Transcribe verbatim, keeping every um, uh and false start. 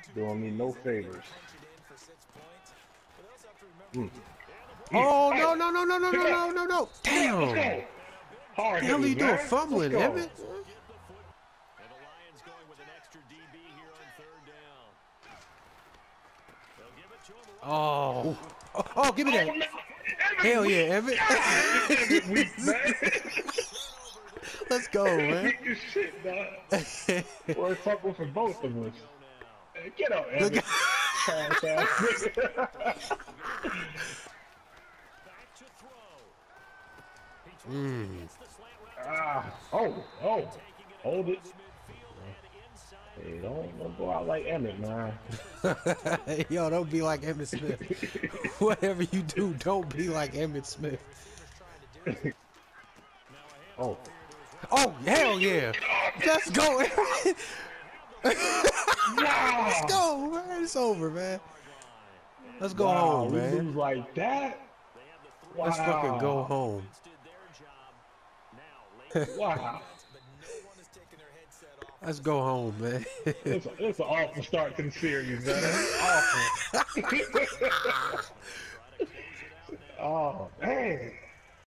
Doing me no favors. Mm. Oh, no, no, no, no, no, no, no, no, no. Damn. Let's go. Hard What the hell are you doing? Fumbling, Emmitt? Oh. oh, oh, give me that. Hell yeah, Emmitt. Let's go, man. Shit, dog. Boy, fuck with for both of us. Hey, get up, Emmitt. mm. Ah, oh, oh, hold it. Hey, don't, don't go out like Emmitt, man. Yo, don't be like Emmitt Smith. Whatever you do, don't be like Emmitt Smith. oh. Oh, hell yeah. Let's go, Emmitt. Wow. Let's go, man. It's over, man. Let's go wow, home, we man. lose like that? Wow. Let's fucking go home. Wow. Let's go home, man. It's, a, it's an awful start to the series, man. Awful. Oh, man.